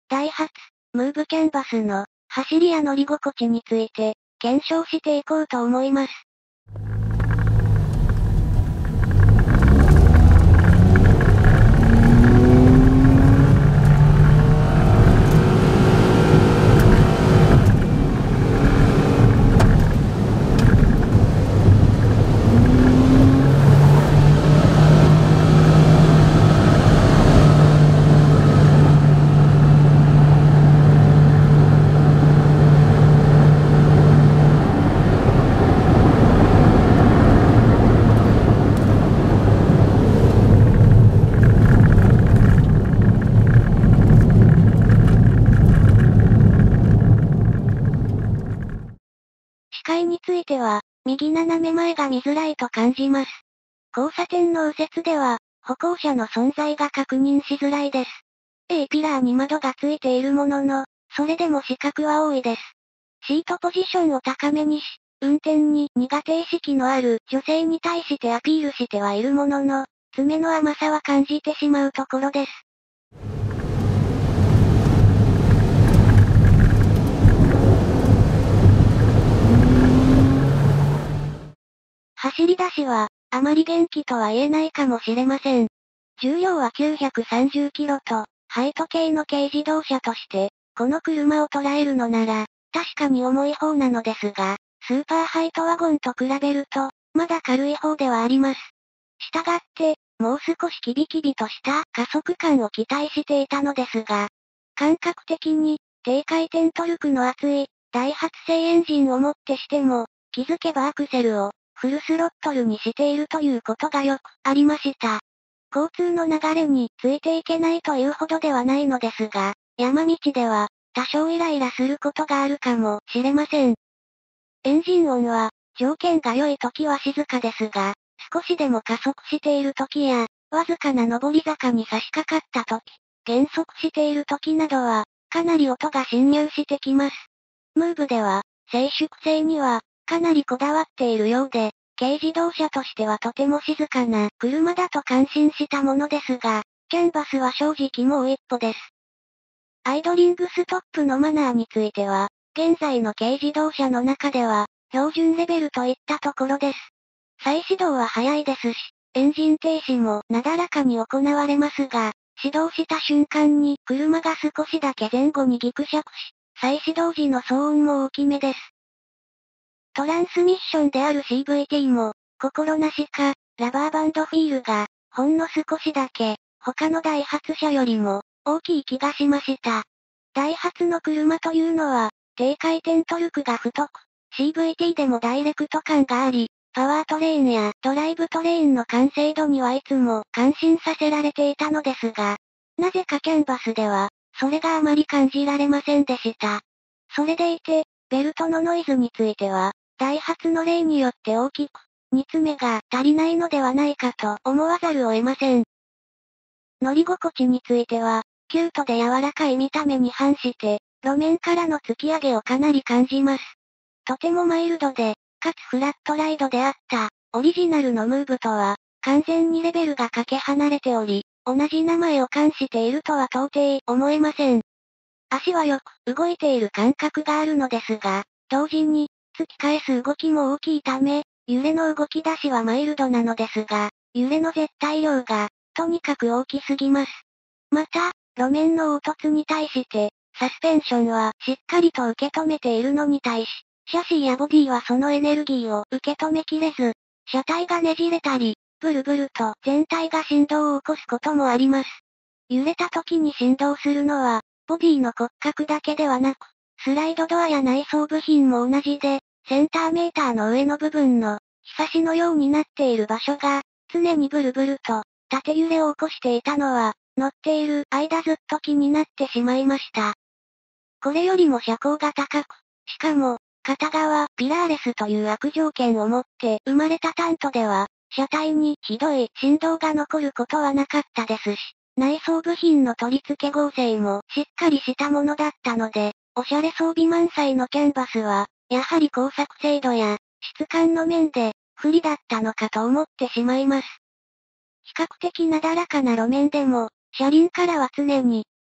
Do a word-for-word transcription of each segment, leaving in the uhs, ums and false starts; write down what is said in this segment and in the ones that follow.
ダイハツ、ムーブキャンバスの、走りや乗り心地について、検証していこうと思います。視界については、右斜め前が見づらいと感じます。交差点の右折では、歩行者の存在が確認しづらいです。A ピラーに窓がついているものの、それでも死角は多いです。シートポジションを高めにし、運転に苦手意識のある女性に対してアピールしてはいるものの、爪の甘さは感じてしまうところです。走り出しは、あまり元気とは言えないかもしれません。重量はきゅうひゃくさんじゅっキロと、ハイト系の軽自動車として、この車を捉えるのなら、確かに重い方なのですが、スーパーハイトワゴンと比べると、まだ軽い方ではあります。したがって、もう少しキビキビとした加速感を期待していたのですが、感覚的に、低回転トルクの厚い、ダイハツ製エンジンをもってしても、気づけばアクセルを、フルスロットルにしているということがよくありました。交通の流れについていけないというほどではないのですが、山道では、多少イライラすることがあるかもしれません。エンジン音は、条件が良い時は静かですが、少しでも加速している時や、わずかな上り坂に差し掛かった時、減速している時などは、かなり音が侵入してきます。ムーブでは、静粛性には、かなりこだわっているようで、軽自動車としてはとても静かな車だと感心したものですが、キャンバスは正直もう一歩です。アイドリングストップのマナーについては、現在の軽自動車の中では、標準レベルといったところです。再始動は早いですし、エンジン停止もなだらかに行われますが、始動した瞬間に車が少しだけ前後にギクシャクし、再始動時の騒音も大きめです。トランスミッションである シーブイティー も、心なしか、ラバーバンドフィールが、ほんの少しだけ、他のダイハツ車よりも、大きい気がしました。ダイハツの車というのは、低回転トルクが太く、シーブイティー でもダイレクト感があり、パワートレーンやドライブトレーンの完成度にはいつも感心させられていたのですが、なぜかキャンバスでは、それがあまり感じられませんでした。それでいて、ベルトのノイズについては、ダイハツの例によって大きく、煮詰めが足りないのではないかと思わざるを得ません。乗り心地については、キュートで柔らかい見た目に反して、路面からの突き上げをかなり感じます。とてもマイルドで、かつフラットライドであった、オリジナルのムーブとは、完全にレベルがかけ離れており、同じ名前を冠しているとは到底思えません。足はよく動いている感覚があるのですが、同時に、突き返す動きも大きいため、揺れの動き出しはマイルドなのですが、揺れの絶対量が、とにかく大きすぎます。また、路面の凹凸に対して、サスペンションはしっかりと受け止めているのに対し、シャシーやボディはそのエネルギーを受け止めきれず、車体がねじれたり、ブルブルと全体が振動を起こすこともあります。揺れた時に振動するのは、ボディの骨格だけではなく、スライドドアや内装部品も同じで、センターメーターの上の部分の、ひさしのようになっている場所が、常にブルブルと、縦揺れを起こしていたのは、乗っている間ずっと気になってしまいました。これよりも車高が高く、しかも、片側、ピラーレスという悪条件を持って生まれたタントでは、車体にひどい振動が残ることはなかったですし、内装部品の取り付け合成もしっかりしたものだったので、おしゃれ装備満載のキャンバスは、やはり工作精度や質感の面で不利だったのかと思ってしまいます。比較的なだらかな路面でも、車輪からは常に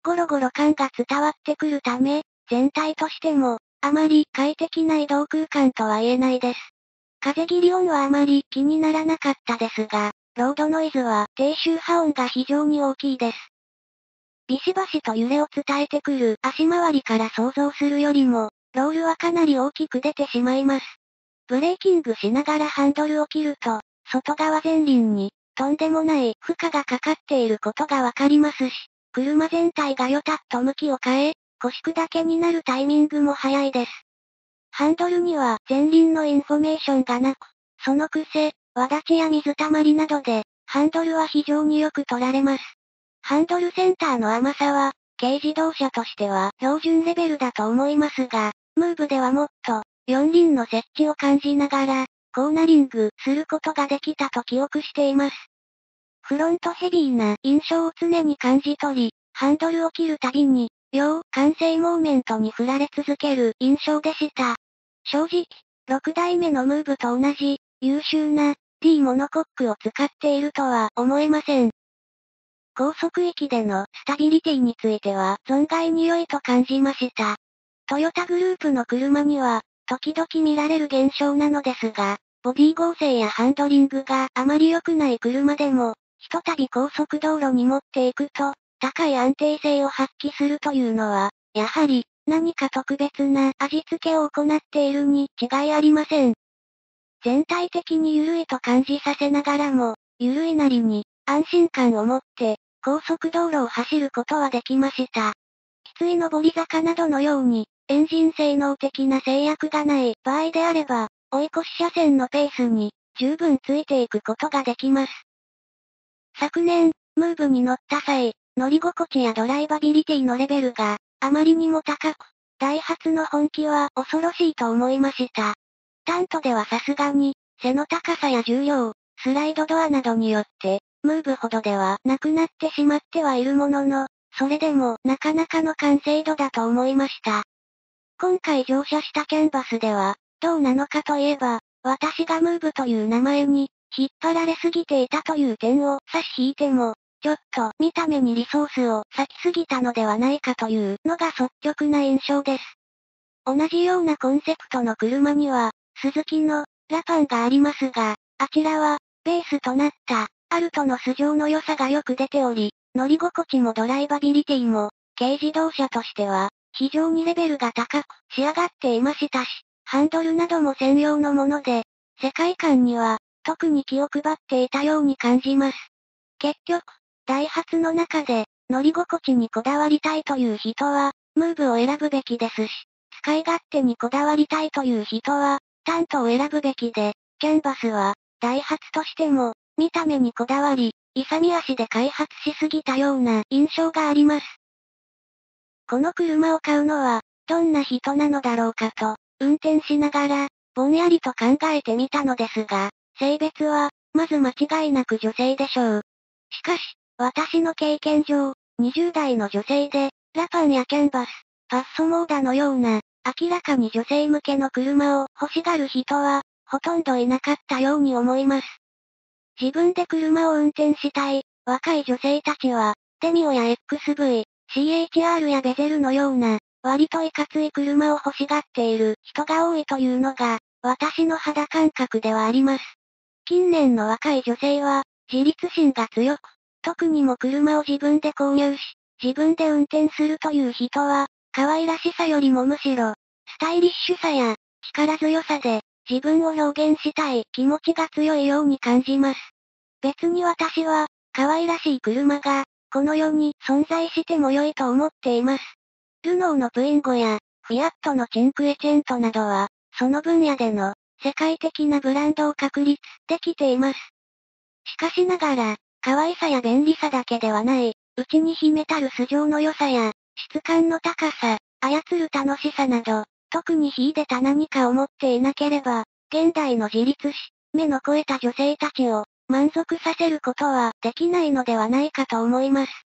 ゴロゴロ感が伝わってくるため、全体としても、あまり快適な移動空間とは言えないです。風切り音はあまり気にならなかったですが、ロードノイズは低周波音が非常に大きいです。ビシバシと揺れを伝えてくる足回りから想像するよりも、ロールはかなり大きく出てしまいます。ブレーキングしながらハンドルを切ると、外側前輪に、とんでもない負荷がかかっていることがわかりますし、車全体がよたっと向きを変え、腰砕けになるタイミングも早いです。ハンドルには前輪のインフォメーションがなく、その癖、輪立ちや水たまりなどで、ハンドルは非常によく取られます。ハンドルセンターの甘さは、軽自動車としては標準レベルだと思いますが、ムーブではもっと、四輪の設置を感じながら、コーナリングすることができたと記憶しています。フロントヘビーな印象を常に感じ取り、ハンドルを切るたびに、要完成モーメントに振られ続ける印象でした。正直、ろくだいめのムーブと同じ、優秀な、D モノコックを使っているとは思えません。高速域でのスタビリティについては存外に良いと感じました。トヨタグループの車には、時々見られる現象なのですが、ボディ剛性やハンドリングがあまり良くない車でも、ひとたび高速道路に持っていくと、高い安定性を発揮するというのは、やはり、何か特別な味付けを行っているに違いありません。全体的に緩いと感じさせながらも、緩いなりに、安心感を持って、高速道路を走ることはできました。きつい上り坂などのように、エンジン性能的な制約がない場合であれば、追い越し車線のペースに、十分ついていくことができます。昨年、ムーブに乗った際、乗り心地やドライバビリティのレベルが、あまりにも高く、ダイハツの本気は恐ろしいと思いました。タントではさすがに、背の高さや重量、スライドドアなどによって、ムーブほどではなくなってしまってはいるものの、それでもなかなかの完成度だと思いました。今回乗車したキャンバスでは、どうなのかといえば、私がムーブという名前に、引っ張られすぎていたという点を差し引いても、ちょっと見た目にリソースを割きすぎたのではないかというのが率直な印象です。同じようなコンセプトの車には、スズキのラパンがありますが、あちらは、ベースとなった、アルトの素性の良さがよく出ており、乗り心地もドライバビリティも、軽自動車としては、非常にレベルが高く仕上がっていましたし、ハンドルなども専用のもので、世界観には、特に気を配っていたように感じます。結局、ダイハツの中で、乗り心地にこだわりたいという人は、ムーブを選ぶべきですし、使い勝手にこだわりたいという人は、タントを選ぶべきで、キャンバスは、ダイハツとしても、見た目にこだわり、勇み足で開発しすぎたような印象があります。この車を買うのは、どんな人なのだろうかと、運転しながら、ぼんやりと考えてみたのですが、性別は、まず間違いなく女性でしょう。しかし、私の経験上、にじゅうだいの女性で、ラパンやキャンバス、パッソモーダのような、明らかに女性向けの車を欲しがる人は、ほとんどいなかったように思います。自分で車を運転したい、若い女性たちは、デミオや エックスブイ、シーエイチアール やベゼルのような、割といかつい車を欲しがっている人が多いというのが、私の肌感覚ではあります。近年の若い女性は、自立心が強く、特にも車を自分で購入し、自分で運転するという人は、可愛らしさよりもむしろ、スタイリッシュさや、力強さで、自分を表現したい気持ちが強いように感じます。別に私は、可愛らしい車が、この世に存在しても良いと思っています。ルノーのプインゴや、フィアットのチンクエチェントなどは、その分野での、世界的なブランドを確立できています。しかしながら、可愛さや便利さだけではない、内に秘めたる素性の良さや、質感の高さ、操る楽しさなど、特に秀でた何かを持っていなければ、現代の自立し、目の肥えた女性たちを、満足させることはできないのではないかと思います。